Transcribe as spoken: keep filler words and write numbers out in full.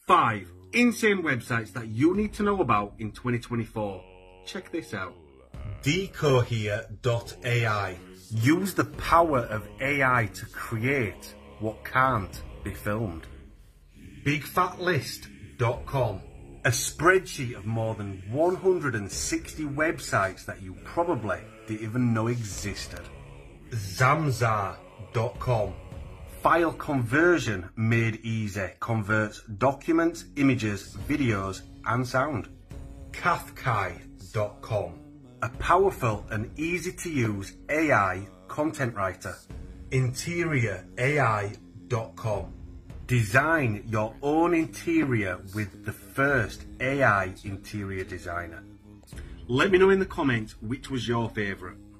Five insane websites that you need to know about in twenty twenty-four. Check this out. Decohere dot A I. Use the power of A I to create what can't be filmed. Big Fat List dot com. A spreadsheet of more than one hundred sixty websites that you probably didn't even know existed. Zamza dot com. File conversion made easy. Converts documents, images, videos and sound. Cathkai dot com. A powerful and easy to use A I content writer. Interior A I dot com. Design your own interior with the first A I interior designer. Let me know in the comments which was your favourite.